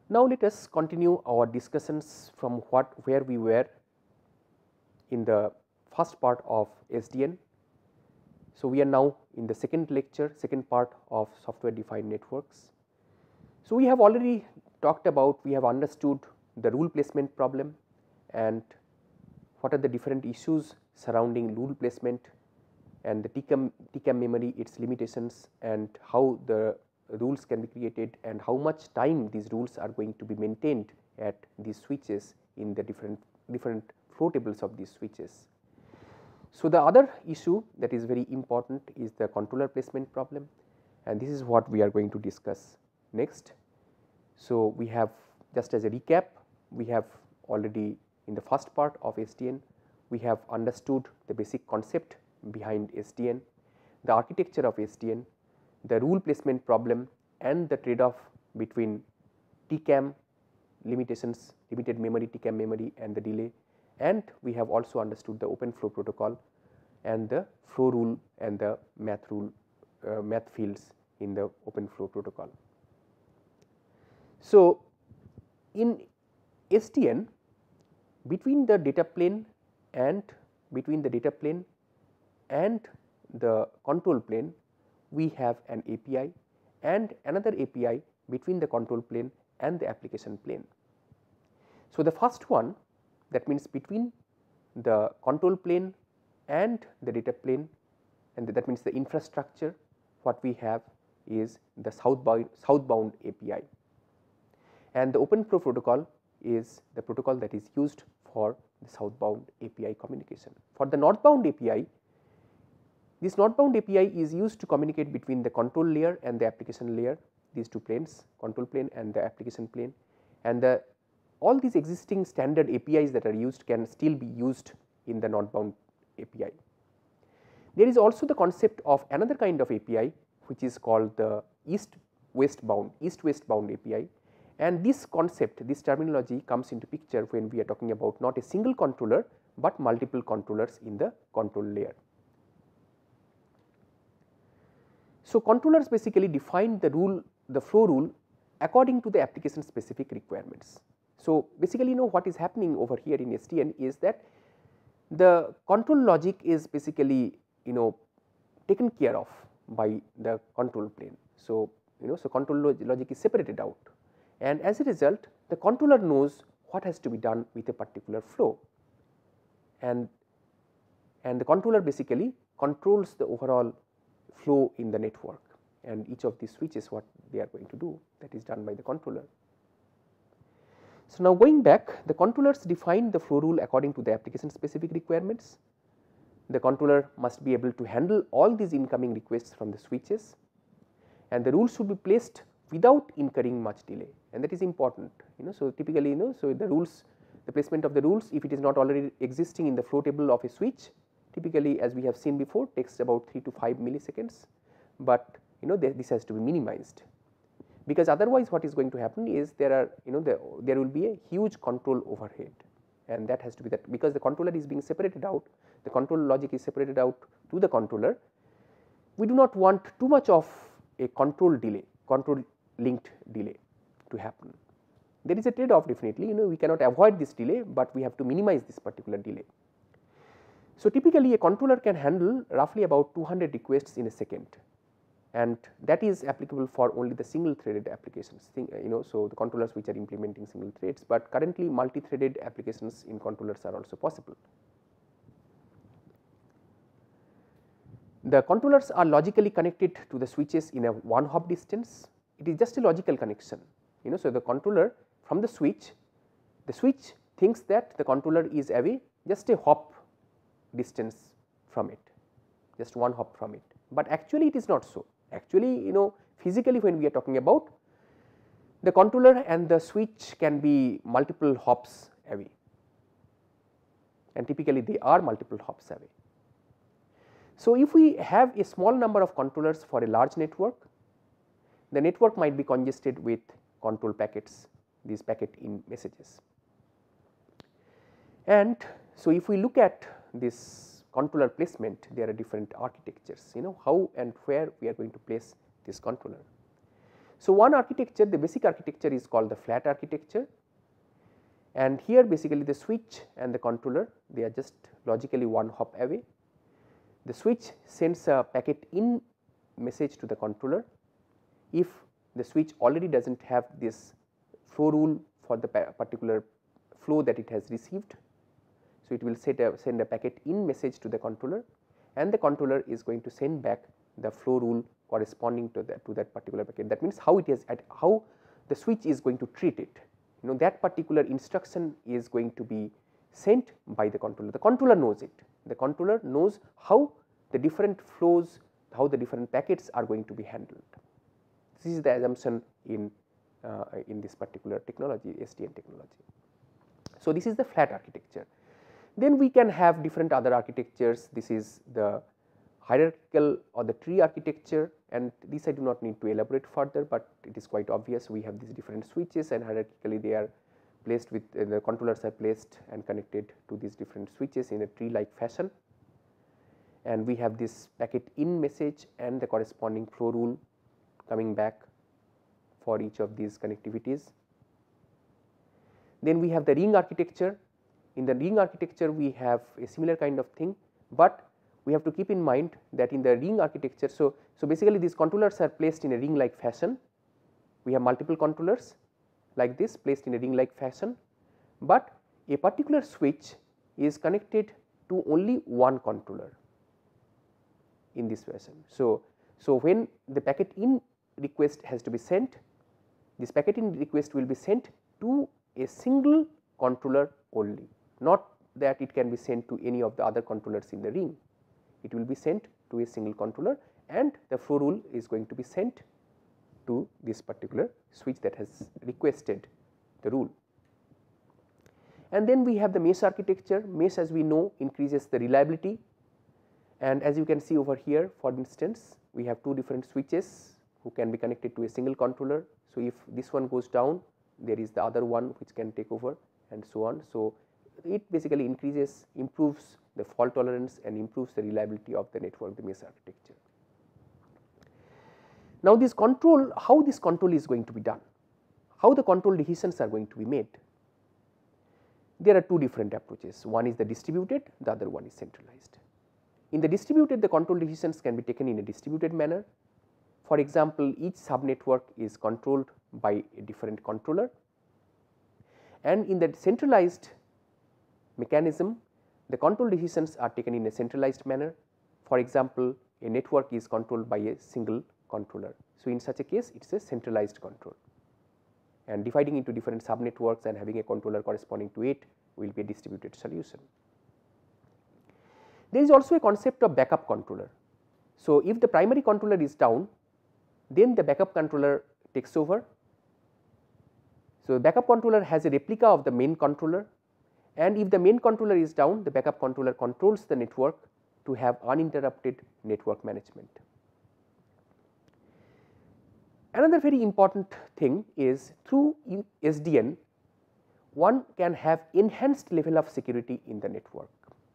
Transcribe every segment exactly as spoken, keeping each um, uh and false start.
Now, let us continue our discussions from what where we were in the first part of S D N. So, we are now in the second lecture, second part of software defined networks. So, we have already talked about, we have understood the rule placement problem and what are the different issues surrounding rule placement and the T C A M, T C A M memory, its limitations, and how the rules can be created and how much time these rules are going to be maintained at these switches in the different different flow tables of these switches. So, the other issue that is very important is the controller placement problem, and this is what we are going to discuss next. So, we have, just as a recap, we have already in the first part of S D N, we have understood the basic concept behind S D N, the architecture of S D N, the rule placement problem and the trade off between T C A M limitations, limited memory, T C A M memory and the delay, and we have also understood the open flow protocol and the flow rule and the math rule uh, math fields in the open flow protocol. So, in S D N, between the data plane and between the data plane and the control plane, we have an A P I and another A P I between the control plane and the application plane. So, the first one, that means between the control plane and the data plane, and that means the infrastructure, what we have is the southbound, southbound A P I, and the open flow protocol is the protocol that is used for the southbound A P I communication. For the northbound A P I, this northbound A P I is used to communicate between the control layer and the application layer, these two planes, control plane and the application plane, and the all these existing standard A P Is that are used can still be used in the northbound A P I. There is also the concept of another kind of A P I which is called the east west bound, east west bound A P I, and this concept, this terminology comes into picture when we are talking about not a single controller, but multiple controllers in the control layer. So, controllers basically define the rule, the flow rule according to the application specific requirements. So, basically you know what is happening over here in S D N is that the control logic is basically you know taken care of by the control plane. So, you know so control log logic is separated out, and as a result the controller knows what has to be done with a particular flow, and and the controller basically controls the overall flow in the network, and each of these switches what they are going to do, that is done by the controller. So, now going back, the controllers define the flow rule according to the application specific requirements. The controller must be able to handle all these incoming requests from the switches, and the rules should be placed without incurring much delay, and that is important. You know, so typically, you know, so the rules, the placement of the rules, if it is not already existing in the flow table of a switch, typically as we have seen before, takes about three to five milliseconds, but you know this has to be minimized, because otherwise what is going to happen is there are you know the, there will be a huge control overhead, and that has to be that, because the controller is being separated out, the control logic is separated out to the controller. We do not want too much of a control delay, control linked delay to happen. There is a trade off, definitely, you know we cannot avoid this delay, but we have to minimize this particular delay. So, typically a controller can handle roughly about two hundred requests in a second, and that is applicable for only the single threaded applications, Think, you know so the controllers which are implementing single threads, but currently multi threaded applications in controllers are also possible. The controllers are logically connected to the switches in a one hop distance. It is just a logical connection, you know so the controller from the switch, the switch thinks that the controller is away just a hop distance from it, just one hop from it, but actually it is not so. Actually, you know physically when we are talking about, the controller and the switch can be multiple hops away, and typically they are multiple hops away. So, if we have a small number of controllers for a large network, the network might be congested with control packets, these packet in messages. And so, if we look at this controller placement, there are different architectures, you know how and where we are going to place this controller. So, one architecture, the basic architecture is called the flat architecture, and here basically the switch and the controller, they are just logically one hop away. The switch sends a packet in message to the controller. If the switch already does not have this flow rule for the particular flow that it has received, so it will set a, send a packet in message to the controller, and the controller is going to send back the flow rule corresponding to that to that particular packet. That means how it is at how the switch is going to treat it. You know, that particular instruction is going to be sent by the controller. The controller knows it. The controller knows how the different flows, how the different packets are going to be handled. This is the assumption in uh, in this particular technology, S D N technology. So, this is the flat architecture. Then we can have different other architectures. This is the hierarchical or the tree architecture, and this I do not need to elaborate further, but it is quite obvious. We have these different switches, and hierarchically they are placed with uh, the controllers are placed and connected to these different switches in a tree like fashion, and we have this packet in message and the corresponding flow rule coming back for each of these connectivities. Then we have the ring architecture. In the ring architecture we have a similar kind of thing, but we have to keep in mind that in the ring architecture, so, so basically these controllers are placed in a ring like fashion. We have multiple controllers like this placed in a ring like fashion, but a particular switch is connected to only one controller in this fashion. So, so when the packet in request has to be sent, this packet in request will be sent to a single controller only, not that it can be sent to any of the other controllers in the ring. It will be sent to a single controller, and the flow rule is going to be sent to this particular switch that has requested the rule. And then we have the mesh architecture. Mesh, as we know, increases the reliability, and as you can see over here, for instance, we have two different switches who can be connected to a single controller. So, if this one goes down, there is the other one which can take over, and so on. So, it basically increases, improves the fault tolerance and improves the reliability of the network, the mesh architecture. Now, this control, how this control is going to be done, how the control decisions are going to be made. There are two different approaches. One is the distributed, the other one is centralized. In the distributed, the control decisions can be taken in a distributed manner. For example, each subnetwork is controlled by a different controller, and in the centralized mechanism, the control decisions are taken in a centralized manner. For example, a network is controlled by a single controller. So, in such a case, it is a centralized control, and dividing into different subnetworks and having a controller corresponding to it will be a distributed solution. There is also a concept of backup controller. So, if the primary controller is down, then the backup controller takes over. So, backup controller has a replica of the main controller, and if the main controller is down, the backup controller controls the network to have uninterrupted network management. Another very important thing is, through S D N, one can have enhanced level of security in the network,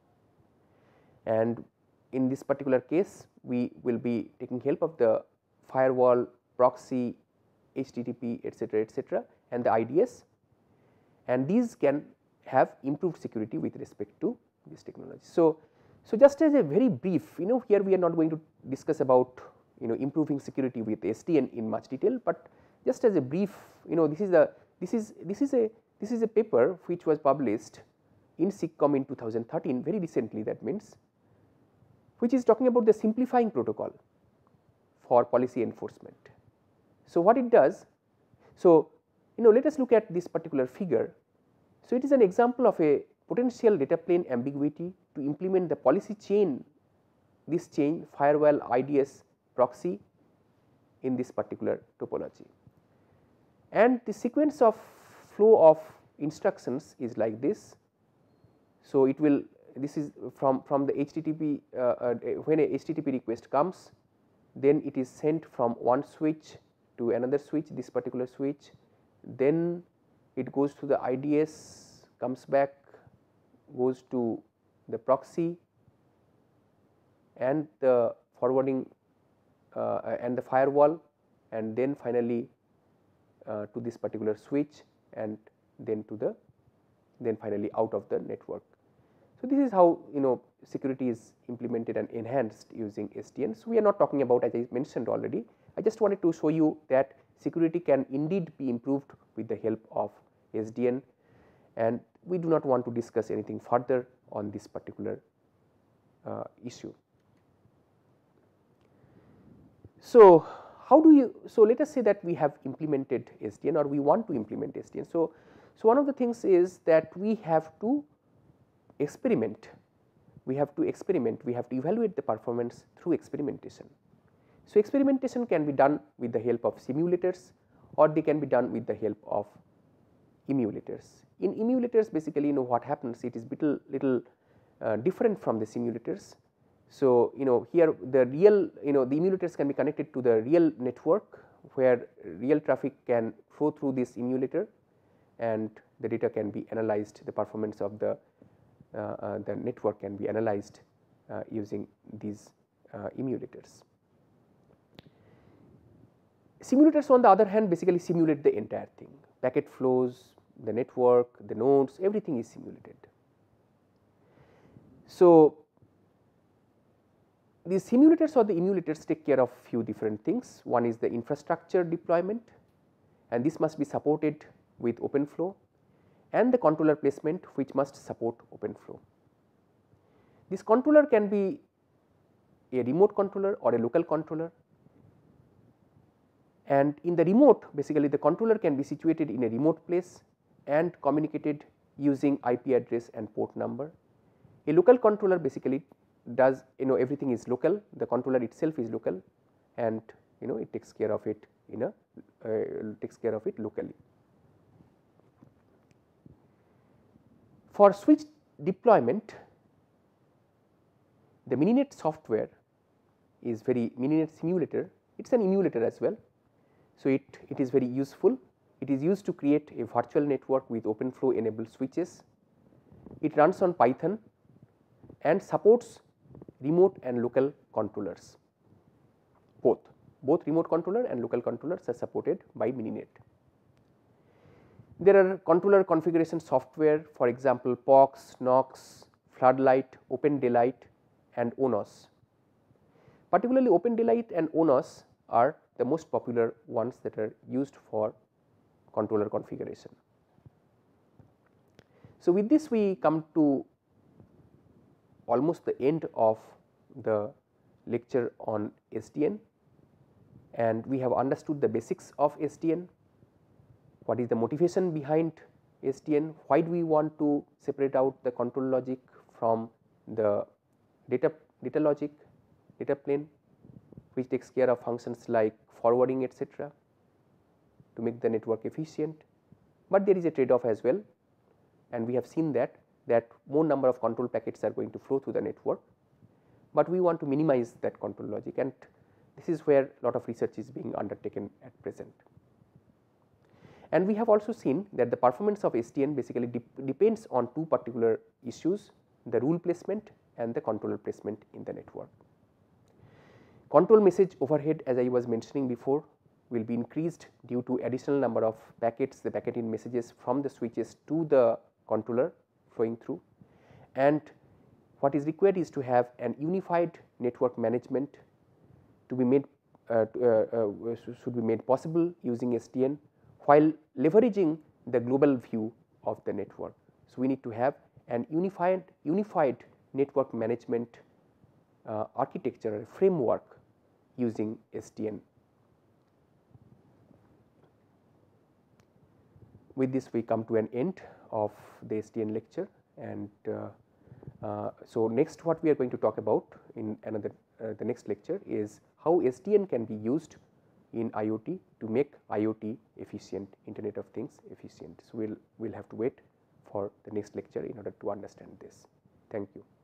and in this particular case we will be taking help of the firewall, proxy, H T T P, etc., etc., and the I D S, and these can have improved security with respect to this technology. So, so just as a very brief, you know, here we are not going to discuss about, you know, improving security with S D N in much detail, but just as a brief, you know, this is the this is this is a this is a paper which was published in SIGCOMM in two thousand thirteen, very recently, that means, which is talking about the simplifying protocol for policy enforcement. So, what it does, so you know, let us look at this particular figure. So, it is an example of a potential data plane ambiguity to implement the policy chain, this chain firewall, I D S, proxy in this particular topology. And the sequence of flow of instructions is like this. So, it will, this is from, from the H T T P, uh, uh, when a H T T P request comes, then it is sent from one switch to another switch, this particular switch, then it goes to the I D S, comes back, goes to the proxy and the forwarding uh, and the firewall, and then finally uh, to this particular switch, and then to the then finally out of the network. So, this is how you know security is implemented and enhanced using S D N. So, we are not talking about, as I mentioned already, I just wanted to show you that security can indeed be improved with the help of S D N, and we do not want to discuss anything further on this particular uh, issue. So, how do you, so let us say that we have implemented S D N or we want to implement S D N. So, so one of the things is that we have to experiment, we have to experiment, we have to evaluate the performance through experimentation. So, experimentation can be done with the help of simulators, or they can be done with the help of emulators. In emulators, basically you know what happens, it is little little uh, different from the simulators. So, you know here the real you know the emulators can be connected to the real network, where real traffic can flow through this emulator, and the data can be analyzed, the performance of the uh, uh, the network can be analyzed uh, using these uh, emulators. Simulators on the other hand basically simulate the entire thing, packet flows, the network, the nodes, everything is simulated. So, the simulators or the emulators take care of few different things. One is the infrastructure deployment, and this must be supported with OpenFlow, and the controller placement, which must support OpenFlow. This controller can be a remote controller or a local controller, and in the remote basically the controller can be situated in a remote place and communicated using I P address and port number. A local controller basically does you know everything is local, the controller itself is local, and you know it takes care of it in a uh, takes care of it locally. For switch deployment, the Mininet software is very Mininet simulator, it is an emulator as well. So, it, it is very useful. It is used to create a virtual network with OpenFlow enabled switches. It runs on Python and supports remote and local controllers, both, both remote controller and local controllers are supported by Mininet. There are controller configuration software, for example, POX, Nox, Floodlight, OpenDaylight and O N O S. Particularly OpenDaylight and O N O S are the most popular ones that are used for controller configuration. So, with this we come to almost the end of the lecture on S D N, and we have understood the basics of S D N, what is the motivation behind S D N, why do we want to separate out the control logic from the data, data logic, data plane, which takes care of functions like forwarding etcetera to make the network efficient, but there is a trade off as well, and we have seen that that more number of control packets are going to flow through the network, but we want to minimize that control logic, and this is where a lot of research is being undertaken at present. And we have also seen that the performance of S D N basically de depends on two particular issues, the rule placement and the controller placement in the network. Control message overhead, as I was mentioning before, will be increased due to additional number of packets, the packet in messages from the switches to the controller flowing through, and what is required is to have an unified network management to be made uh, uh, uh, should be made possible using S D N while leveraging the global view of the network. So, we need to have an unified unified network management uh, architecture or framework using S D N. With this we come to an end of the S D N lecture, and uh, uh, so next what we are going to talk about in another uh, the next lecture is how S D N can be used in IoT to make IoT efficient, Internet of Things efficient. So, we will we'll have to wait for the next lecture in order to understand this. Thank you.